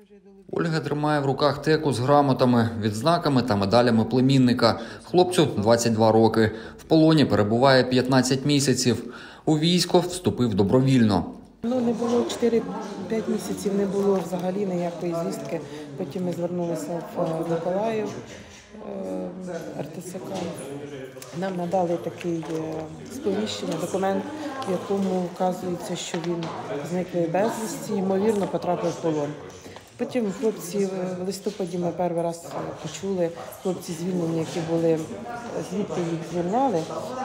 Ольга тримає в руках теку з грамотами, відзнаками та медалями племінника. Хлопцю 22 роки. В полоні перебуває 15 місяців. У військо вступив добровільно. Не було 4-5 місяців, не було взагалі ніякої звістки. Потім ми звернулися в Миколаїв, РТЦК. Нам надали такий сповіщення, документ, в якому вказується, що він зниклий безвісті, ймовірно, потрапив в полон. Потім хлопці в листопаді ми перший раз почули, хлопці звільнені, які були, звідти їх звільняли.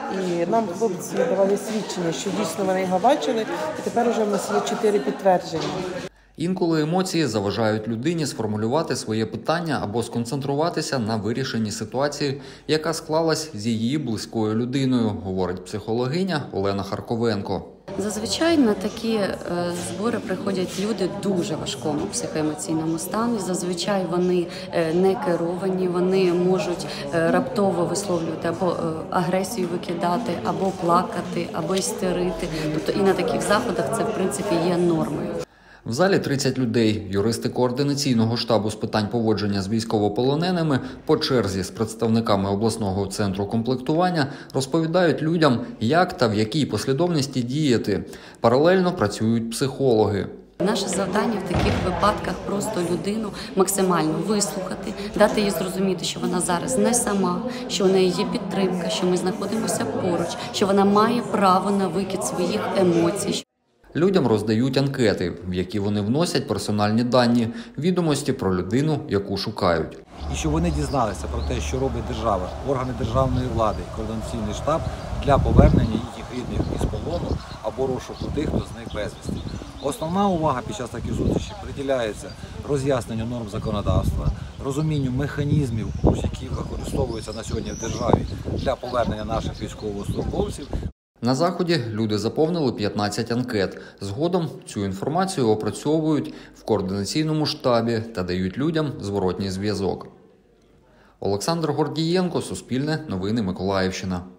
І нам хлопці давали свідчення, що дійсно вони його бачили, і тепер вже в нас є 4 підтвердження. Інколи емоції заважають людині сформулювати своє питання або сконцентруватися на вирішенні ситуації, яка склалась з її близькою людиною, говорить психологиня Олена Харковенко. Зазвичай на такі збори приходять люди в дуже важкому психоемоційному стані. Зазвичай вони не керовані, вони можуть раптово висловлювати або агресію викидати, або плакати, або істерити. Тобто і на таких заходах це, в принципі, є нормою. В залі 30 людей. Юристи координаційного штабу з питань поводження з військовополоненими по черзі з представниками обласного центру комплектування розповідають людям, як та в якій послідовності діяти. Паралельно працюють психологи. Наше завдання в таких випадках просто людину максимально вислухати, дати їй зрозуміти, що вона зараз не сама, що в неї є підтримка, що ми знаходимося поруч, що вона має право на викид своїх емоцій. Людям роздають анкети, в які вони вносять персональні дані, відомості про людину, яку шукають. І щоб вони дізналися про те, що робить держава, органи державної влади і координаційний штаб для повернення їхніх рідних із полону або розшуку тих, хто зник безвісти. Основна увага під час таких зустрічей приділяється роз'ясненню норм законодавства, розумінню механізмів, які використовуються на сьогодні в державі для повернення наших військовослужбовців. На заході люди заповнили 15 анкет. Згодом цю інформацію опрацьовують в координаційному штабі та дають людям зворотній зв'язок. Олександр Гордієнко, Суспільне, Новини Миколаївщина.